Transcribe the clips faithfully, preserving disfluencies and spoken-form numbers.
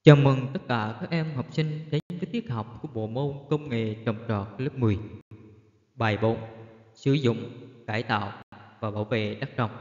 Chào mừng tất cả các em học sinh đến với tiết học của bộ môn Công nghệ trồng trọt lớp mười. Bài bốn: Sử dụng, cải tạo và bảo vệ đất trồng.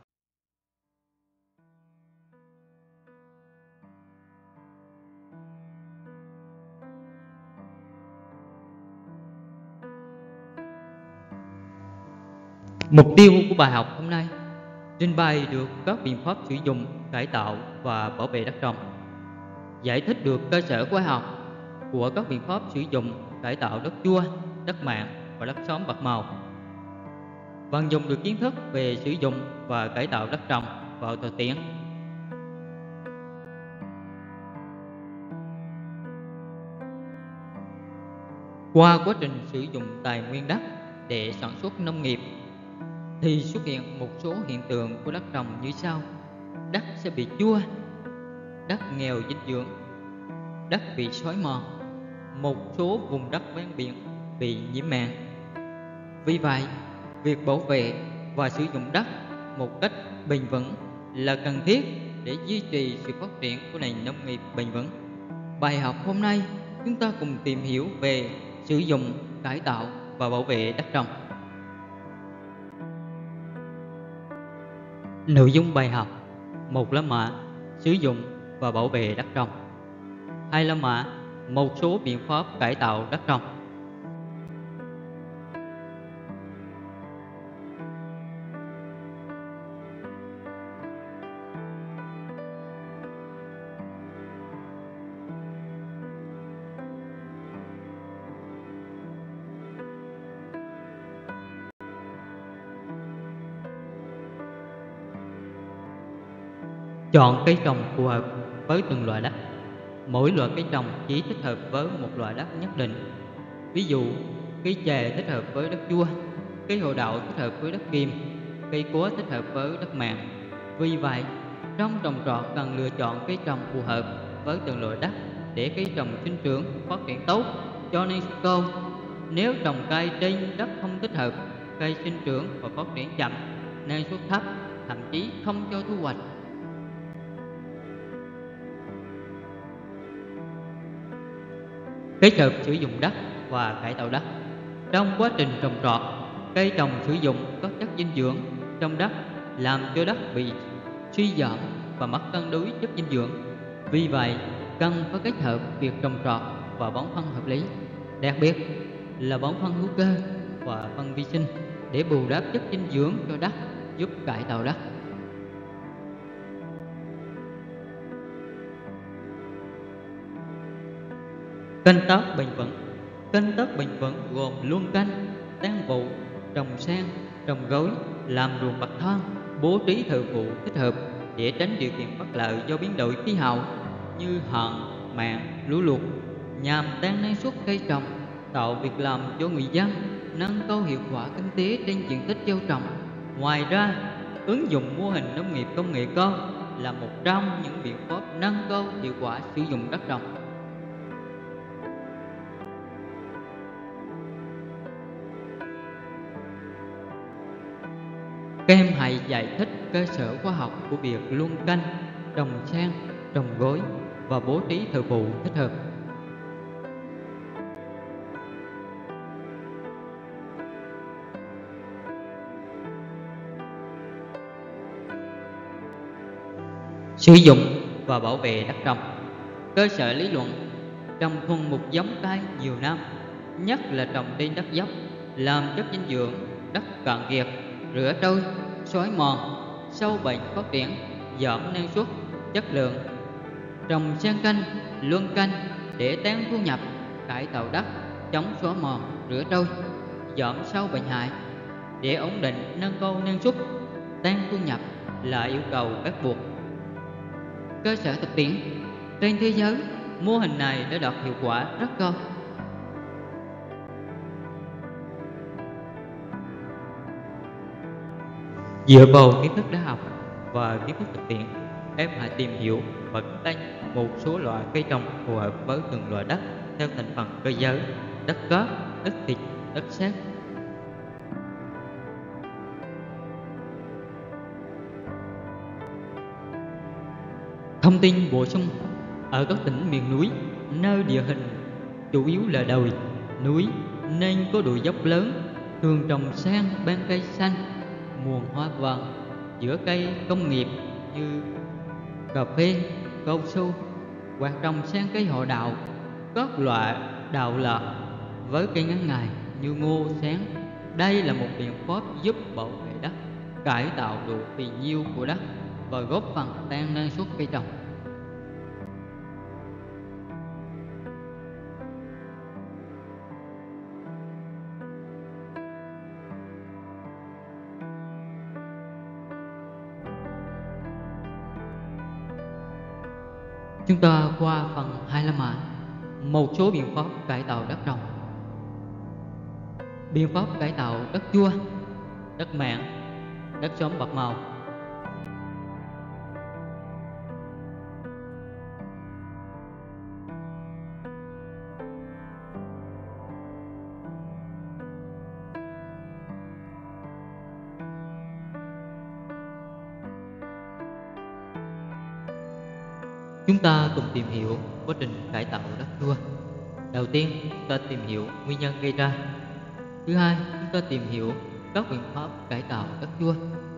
Mục tiêu của bài học hôm nay: trình bày được các biện pháp sử dụng, cải tạo và bảo vệ đất trồng, giải thích được cơ sở khoa học của các biện pháp sử dụng, cải tạo đất chua, đất mặn và đất xóm bạc màu, vận dụng được kiến thức về sử dụng và cải tạo đất trồng vào thực tiễn. Qua quá trình sử dụng tài nguyên đất để sản xuất nông nghiệp thì xuất hiện một số hiện tượng của đất trồng như sau: đất sẽ bị chua, đất nghèo dinh dưỡng, đất bị xói mòn, một số vùng đất ven biển bị nhiễm mặn. Vì vậy, việc bảo vệ và sử dụng đất một cách bền vững là cần thiết để duy trì sự phát triển của nền nông nghiệp bền vững. Bài học hôm nay chúng ta cùng tìm hiểu về sử dụng, cải tạo và bảo vệ đất trồng. Nội dung bài học: một là mã sử dụng và bảo vệ đất trồng, hai là mã một số biện pháp cải tạo đất trồng. Chọn cây trồng phù hợp với từng loại đất. Mỗi loại cây trồng chỉ thích hợp với một loại đất nhất định. Ví dụ, cây chè thích hợp với đất chua, cây hồ đậu thích hợp với đất kiềm, cây cối thích hợp với đất mặn. Vì vậy, trong trồng trọt cần lựa chọn cây trồng phù hợp với từng loại đất để cây trồng sinh trưởng phát triển tốt, cho năng suất cao. Nếu trồng cây trên đất không thích hợp, cây sinh trưởng và phát triển chậm, năng suất thấp, thậm chí không cho thu hoạch. Kết hợp sử dụng đất và cải tạo đất. Trong quá trình trồng trọt, cây trồng sử dụng các chất dinh dưỡng trong đất làm cho đất bị suy giảm và mất cân đối chất dinh dưỡng. Vì vậy, cần phải kết hợp việc trồng trọt và bón phân hợp lý, đặc biệt là bón phân hữu cơ và phân vi sinh để bù đắp chất dinh dưỡng cho đất, giúp cải tạo đất. Canh tác bền vững. Canh tác bền vững gồm luân canh, tán vụ, trồng sen, trồng gối, làm ruộng bậc thang, bố trí thời vụ thích hợp để tránh điều kiện bất lợi do biến đổi khí hậu như hạn, mặn, lũ lụt, nhằm tăng năng suất cây trồng, tạo việc làm cho người dân, nâng cao hiệu quả kinh tế trên diện tích gieo trồng. Ngoài ra, ứng dụng mô hình nông nghiệp công nghệ cao là một trong những biện pháp nâng cao hiệu quả sử dụng đất trồng. Các em hãy giải thích cơ sở khoa học của việc luân canh, trồng sen, trồng gối và bố trí thời vụ thích hợp. Sử dụng và bảo vệ đất trồng. Cơ sở lý luận: trồng thuần một giống cây nhiều năm, nhất là trồng trên đất dốc, làm chất dinh dưỡng đất cạn kiệt, rửa trôi, xói mòn, sâu bệnh phát triển, giảm năng suất, chất lượng. Trồng xen canh, luân canh để tăng thu nhập, cải tạo đất, chống xói mòn, rửa trôi, giảm sâu bệnh hại. Để ổn định nâng cao năng suất, tăng thu nhập là yêu cầu bắt buộc. Cơ sở thực tiễn: trên thế giới, mô hình này đã đạt hiệu quả rất cao. Dựa vào kiến thức đã học và kiến thức thực tiễn, em hãy tìm hiểu và cân tách một số loại cây trồng phù hợp với từng loại đất theo thành phần cơ giới: đất cát, đất thịt, đất sét. Thông tin bổ sung: Ở các tỉnh miền núi, nơi địa hình chủ yếu là đồi, núi nên có độ dốc lớn, thường trồng xen ban cây xanh, muôn hoa vàng giữa cây công nghiệp như cà phê, cao su hoặc trồng xen cây họ đào, các loại đào lợ với cây ngắn ngày như ngô, sen. Đây là một biện pháp giúp bảo vệ đất, cải tạo độ phì nhiêu của đất và góp phần tăng năng suất cây trồng. Chúng ta qua phần hai mươi lăm ạ. Một số biện pháp cải tạo đất trồng. Biện pháp cải tạo đất chua, đất mạn, đất xóm bạc màu. Chúng ta cùng tìm hiểu quá trình cải tạo đất chua. Đầu tiên, chúng ta tìm hiểu nguyên nhân gây ra. Thứ hai, chúng ta tìm hiểu các biện pháp cải tạo đất chua.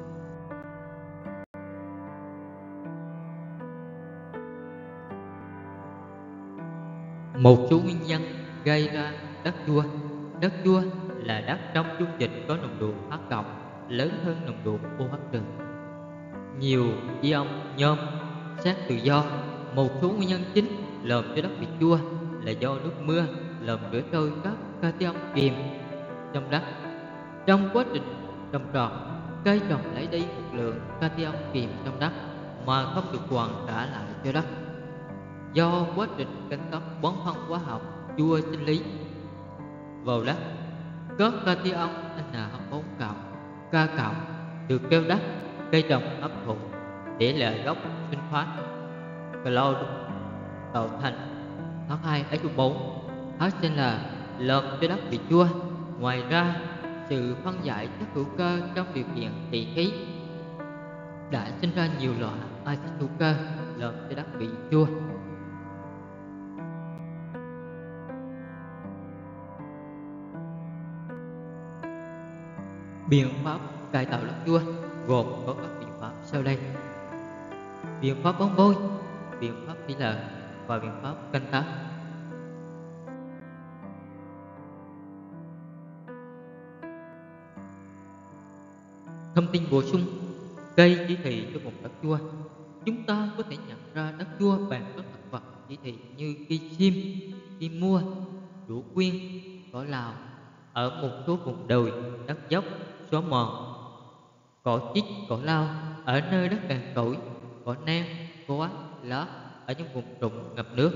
Một số nguyên nhân gây ra đất chua. Đất chua là đất trong dung dịch có nồng độ H cộng lớn hơn nồng độ OH trừ. Nhiều ion nhôm, sắt tự do. Một số nguyên nhân chính làm cho đất bị chua là do nước mưa làm rửa trôi các cation kiềm trong đất. Trong quá trình trồng trọt, cây trồng lấy đi một lượng cation kiềm trong đất mà không được hoàn trả lại cho đất. Do quá trình canh tác bón phân hóa học chua sinh lý vào đất, các cation N H bốn cộng, K cộng được keo đất, cây trồng hấp thụ để lại gốc sunfat clorua tạo thành H hai S O bốn, HCl làm cho đất bị chua. Ngoài ra, sự phân giải chất hữu cơ trong điều kiện trị khí đã sinh ra nhiều loại axit hữu cơ làm cho đất bị chua. Biện pháp cải tạo đất chua gồm có các biện pháp sau đây: biện pháp bón vôi, biện pháp thủy lợi và biện pháp canh tác. Thông tin bổ sung: cây chỉ thị cho vùng đất chua. Chúng ta có thể nhận ra đất chua bằng các thực vật chỉ thị như cây sim, kim mua, đũa quyên, cỏ Lào. Ở một số vùng đồi, đất dốc, xóa mòn, cỏ chích, cỏ lao. Ở nơi đất cằn cỗi, cỏ nang, cỏ lá. Ở những vùng trũng ngập nước.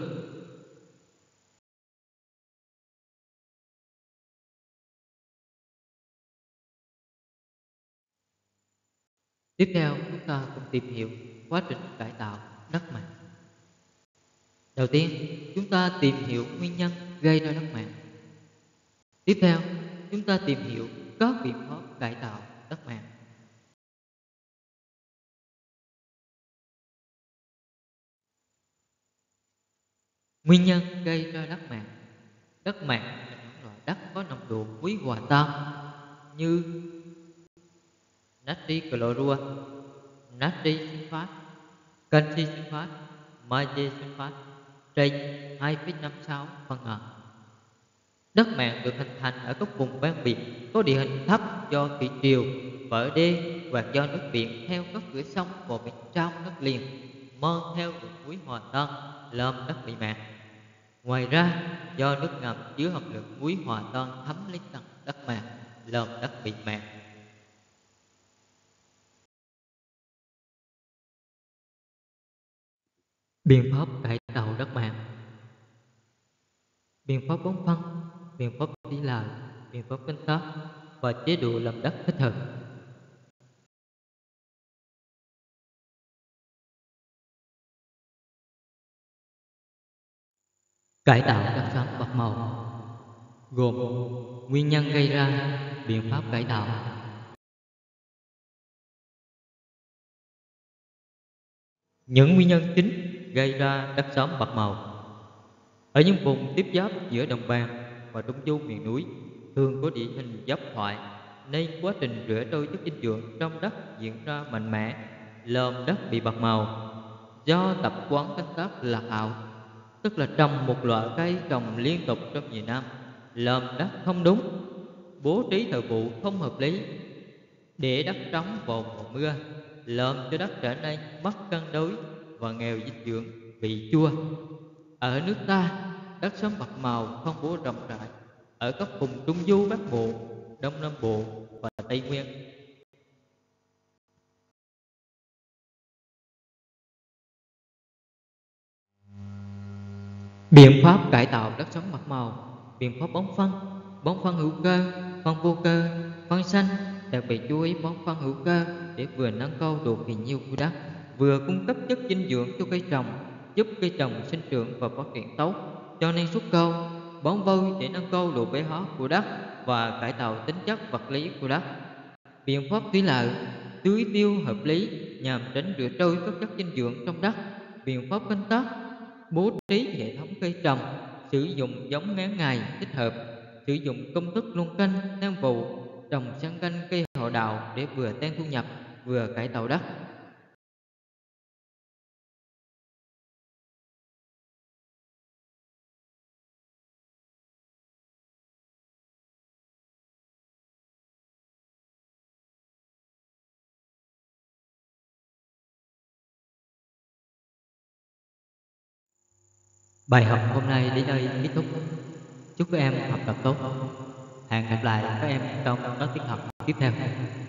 Tiếp theo, chúng ta cùng tìm hiểu quá trình cải tạo đất mặn. Đầu tiên, chúng ta tìm hiểu nguyên nhân gây ra đất mặn. Tiếp theo, chúng ta tìm hiểu các biện pháp cải tạo đất mặn. Nguyên nhân gây ra đất mặn. Đất mặn là những loại đất có nồng độ muối hòa tan như natri clorua, natri sunfat, canxi sunfat, magie sunfat trên hai phẩy năm sáu phần ngàn. Đất mặn được hình thành ở các vùng ven biển có địa hình thấp do thủy triều, vỡ đê hoặc do nước biển theo các cửa sông vào bên trong đất liền mang theo lượng muối hòa tan làm đất bị mặn. Ngoài ra, do nước ngầm chứa hàm lượng muối hòa tan thấm lên tầng đất mặn làm đất bị mặn. Biện pháp cải tạo đất mặn. Biện pháp bón phân, biện pháp thủy lợi, biện pháp canh tác và chế độ làm đất thích hợp. Cải tạo đất xóm bạc màu gồm nguyên nhân gây ra, biện pháp cải tạo. Những nguyên nhân chính gây ra đất xóm bạc màu. Ở những vùng tiếp giáp giữa đồng bằng và trung du miền núi thường có địa hình dốc thoại, nên quá trình rửa trôi chất dinh dưỡng trong đất diễn ra mạnh mẽ, làm đất bị bạc màu. Do tập quán canh tác lạc hậu, tức là trồng một loại cây trồng liên tục trong nhiều năm, làm đất không đúng, bố trí thời vụ không hợp lý, để đất trống vào mùa mưa, làm cho đất trở nên mất cân đối và nghèo dinh dưỡng, bị chua. Ở nước ta, đất sống bạc màu phân bố rộng rãi ở các vùng Trung Du Bắc Bộ, Đông Nam Bộ và Tây Nguyên. Biện pháp cải tạo đất sống bạc màu: biện pháp bón phân, bón phân hữu cơ, phân vô cơ, phân xanh. Đặc biệt chú ý bón phân hữu cơ để vừa nâng cao độ phì nhiêu của đất, vừa cung cấp chất dinh dưỡng cho cây trồng, giúp cây trồng sinh trưởng và phát triển tốt, cho năng suất cao. Bón vôi để nâng cao độ pH của đất và cải tạo tính chất vật lý của đất. Biện pháp thủy lợi: tưới tiêu hợp lý nhằm tránh rửa trôi các chất dinh dưỡng trong đất. Biện pháp canh tác: bố trí hệ thống cây trồng, sử dụng giống ngắn ngày thích hợp, sử dụng công thức luân canh theo vụ, trồng xen canh cây họ đào để vừa tăng thu nhập vừa cải tạo đất. Bài học hôm nay đến đây kết thúc. Chúc các em học tập tốt. Hẹn gặp lại các em trong các tiết học tiếp theo.